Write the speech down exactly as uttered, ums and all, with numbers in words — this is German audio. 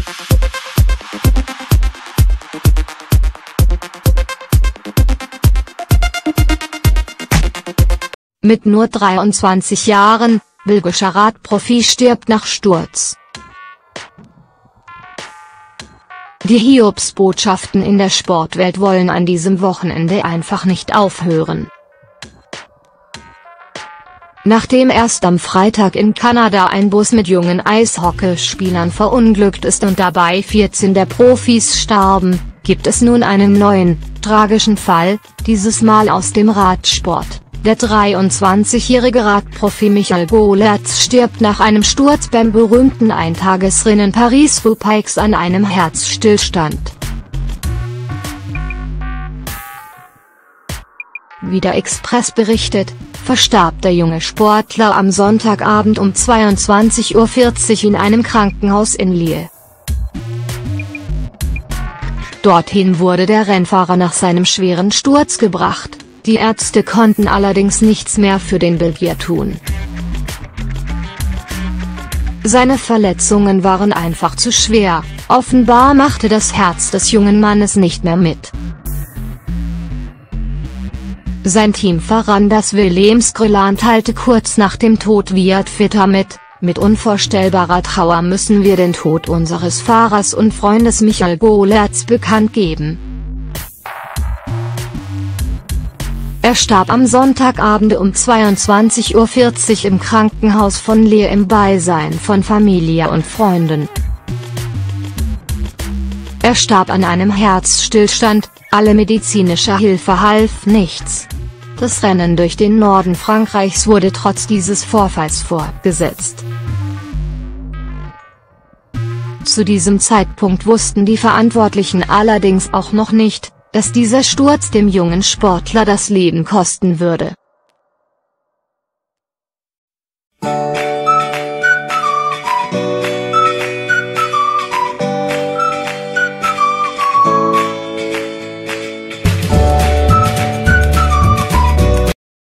Mit nur dreiundzwanzig Jahren, belgischer Radprofi stirbt nach Sturz. Die Hiobsbotschaften in der Sportwelt wollen an diesem Wochenende einfach nicht aufhören. Nachdem erst am Freitag in Kanada ein Bus mit jungen Eishockeyspielern verunglückt ist und dabei vierzehn der Profis starben, gibt es nun einen neuen, tragischen Fall, dieses Mal aus dem Radsport. Der dreiundzwanzigjährige Radprofi Michael Golertz stirbt nach einem Sturz beim berühmten Eintagesrennen Paris-Roubaix an einem Herzstillstand. Wie der Express berichtet, verstarb der junge Sportler am Sonntagabend um zweiundzwanzig Uhr vierzig in einem Krankenhaus in Lille. Dorthin wurde der Rennfahrer nach seinem schweren Sturz gebracht. Die Ärzte konnten allerdings nichts mehr für den Belgier tun. Seine Verletzungen waren einfach zu schwer, offenbar machte das Herz des jungen Mannes nicht mehr mit. Sein Teamfahrer das Willems-Gröland teilte kurz nach dem Tod via Twitter mit: Mit unvorstellbarer Trauer müssen wir den Tod unseres Fahrers und Freundes Michael Golertz bekannt geben. Er starb am Sonntagabend um zweiundzwanzig Uhr vierzig im Krankenhaus von Lille im Beisein von Familie und Freunden. Er starb an einem Herzstillstand, alle medizinische Hilfe half nichts. Das Rennen durch den Norden Frankreichs wurde trotz dieses Vorfalls fortgesetzt. Zu diesem Zeitpunkt wussten die Verantwortlichen allerdings auch noch nicht, dass dieser Sturz dem jungen Sportler das Leben kosten würde.